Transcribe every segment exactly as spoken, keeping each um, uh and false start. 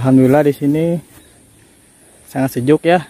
Alhamdulillah di sini sangat sejuk ya.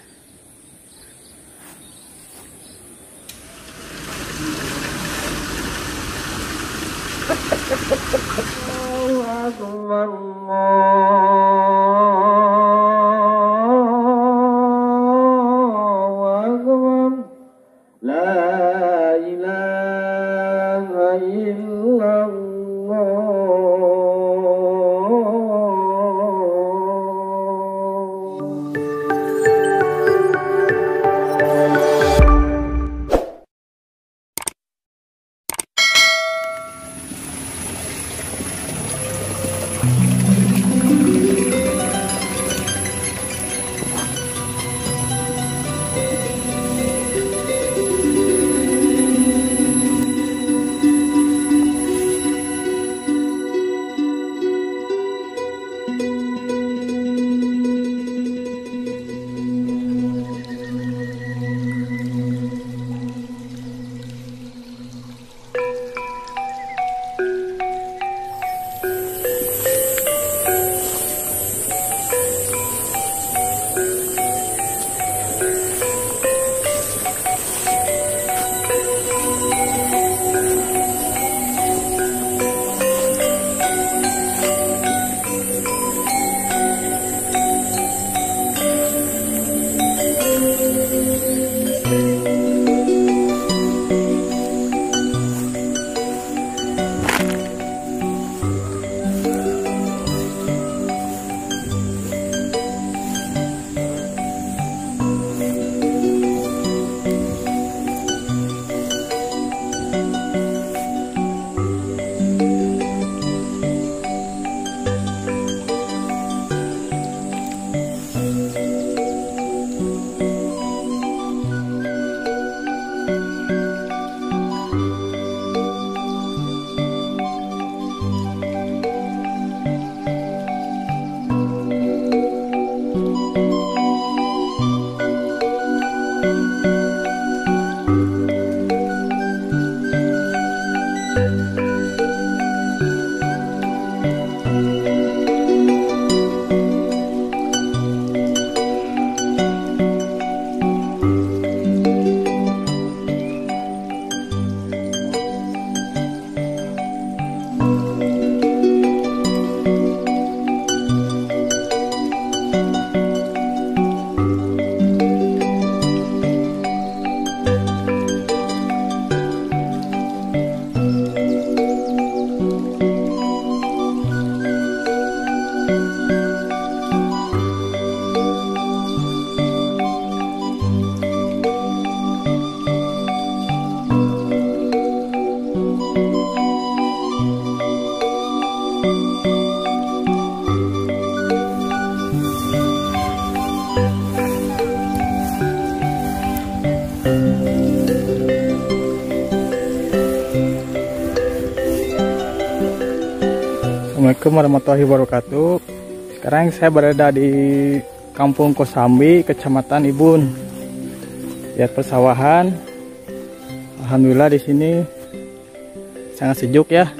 Assalamualaikum warahmatullahi wabarakatuh. Sekarang saya berada di Kampung Kosambi, Kecamatan Ibun. Lihat persawahan. Alhamdulillah di sini sangat sejuk ya.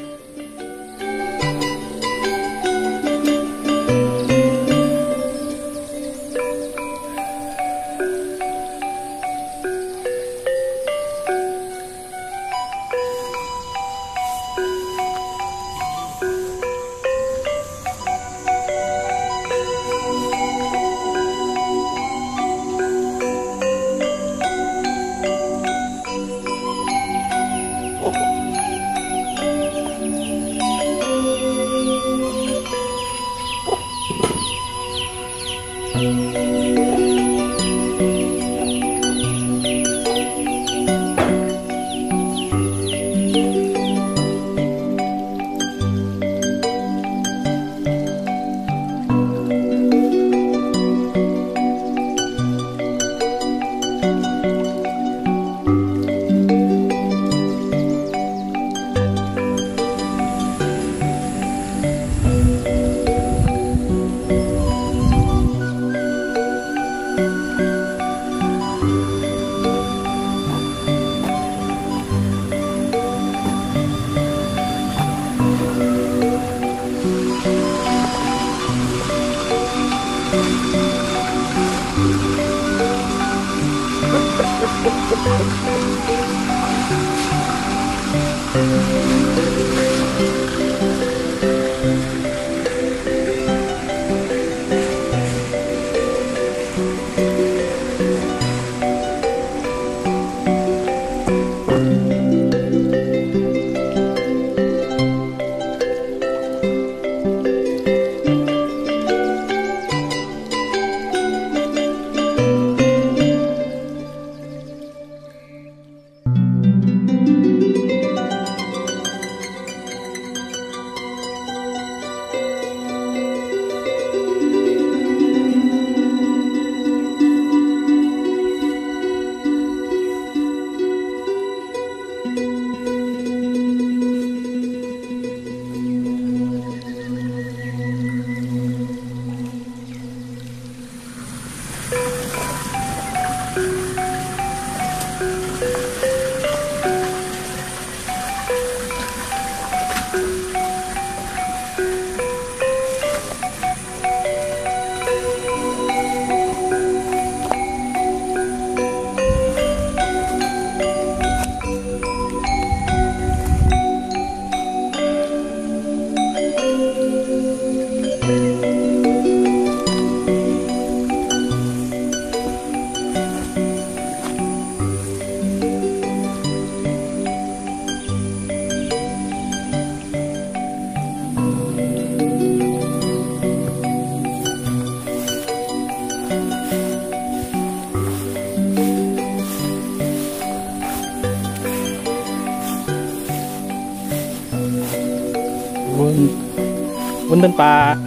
Bun, punten Pak.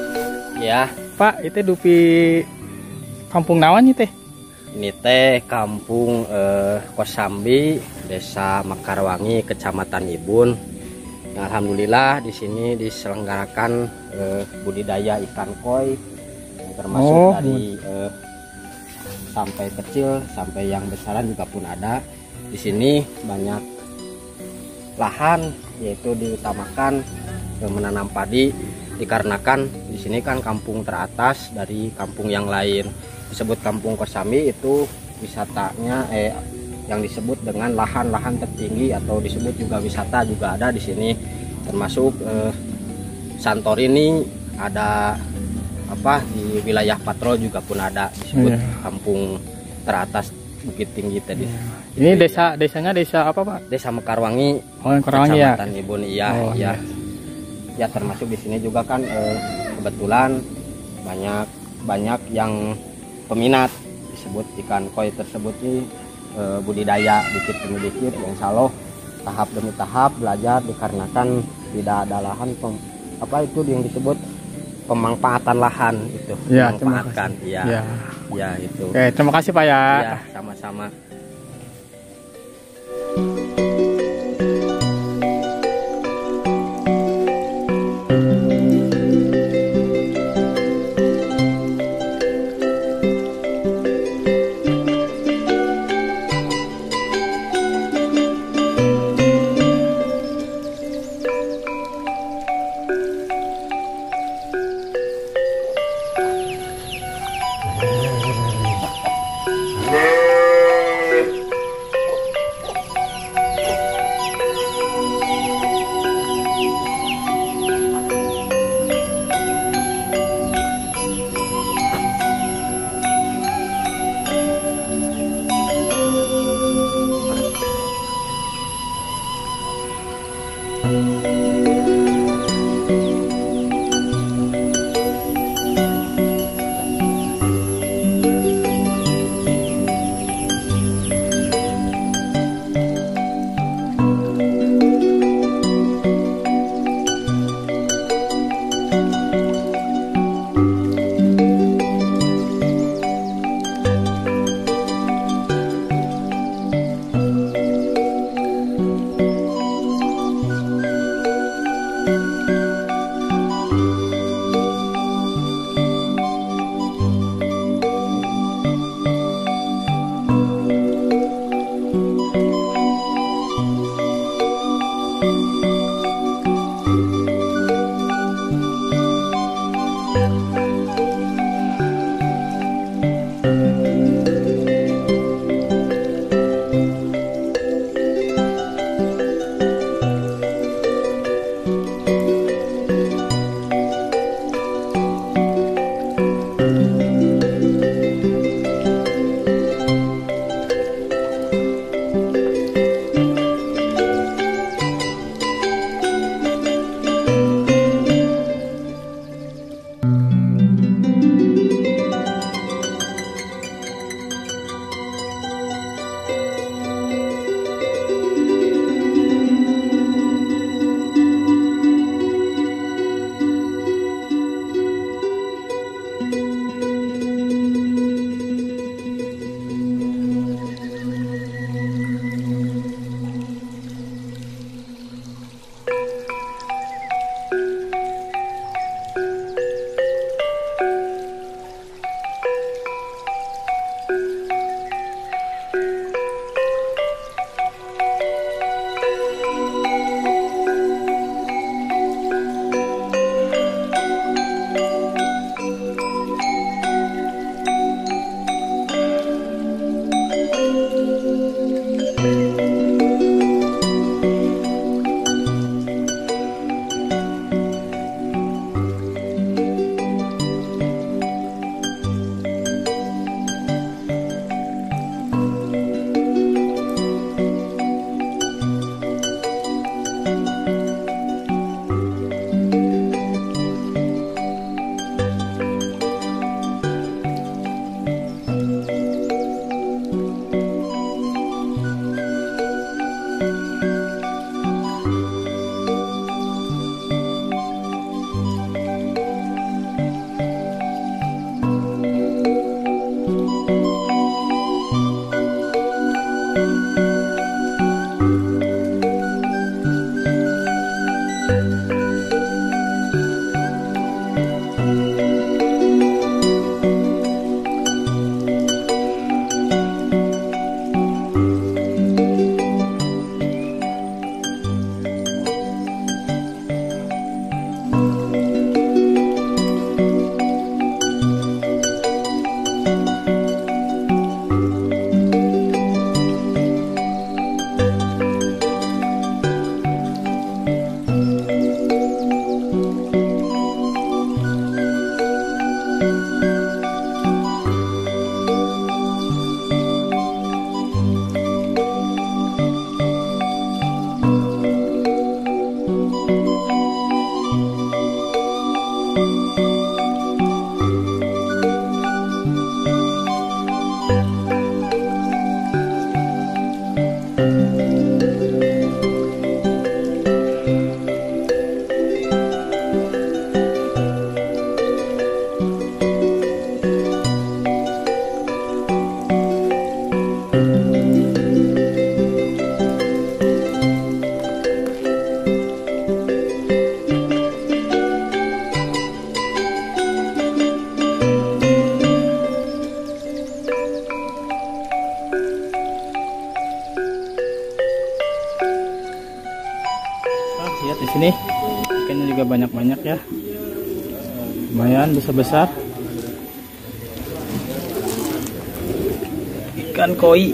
Ya, Pak, itu dupi kampung nawan teh? ini teh kampung eh, Kosambi, Desa Mekarwangi, Kecamatan Ibun. Yang alhamdulillah di sini diselenggarakan eh, budidaya ikan koi, yang termasuk Oh, dari eh, sampai kecil sampai yang besaran juga pun ada. Di sini banyak lahan, yaitu diutamakan eh, menanam padi, dikarenakan di sini kan kampung teratas dari kampung yang lain. Disebut kampung Kosambi itu wisatanya eh yang disebut dengan lahan-lahan tertinggi, atau disebut juga wisata juga ada di sini, termasuk eh, Santorini ada, apa di wilayah Patrol juga pun ada, disebut Iya. kampung teratas Bukit Tinggi tadi. Ini desa desanya desa apa Pak? Desa Mekarwangi, Oh, yang Karawang ya. Kecamatan Ibun, iya, Oh, iya. iya. Ya termasuk di sini juga kan eh, kebetulan banyak banyak yang peminat disebut ikan koi tersebut ini eh, budidaya dikit demi dikit, insya Allah tahap demi tahap belajar, dikarenakan tidak ada lahan pem, apa itu yang disebut pemanfaatan lahan itu, Ya, terima memanfaatkan, kasih. ya, Ya. ya itu. Oke, terima kasih Pak ya. Ya, sama-sama. sini ikannya juga banyak-banyak ya, lumayan besar-besar. Ikan koi.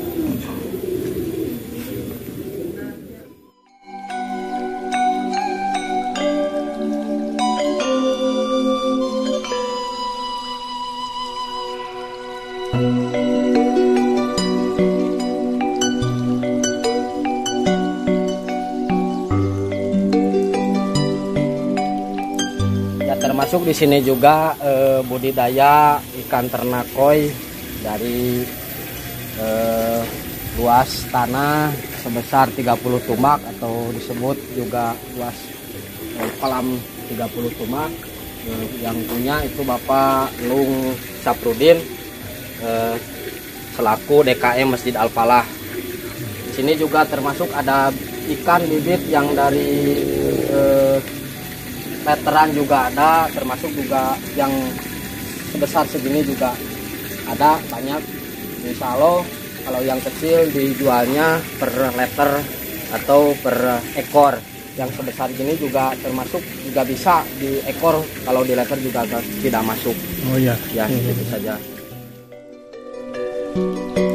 Termasuk di sini juga eh, budidaya ikan ternak koi dari eh, luas tanah sebesar tiga puluh tumak atau disebut juga luas eh, kolam tiga puluh tumak. Eh, yang punya itu Bapak Lung Saprudin eh, selaku D K M Masjid Al-Falah. Di sini juga termasuk ada ikan bibit yang dari eh, meteran juga ada, termasuk juga yang sebesar segini juga ada banyak. Insya Allah kalau yang kecil dijualnya per liter atau per ekor. Yang sebesar gini juga termasuk juga bisa di ekor, kalau di liter juga tidak masuk. Oh iya. Ya, itu saja.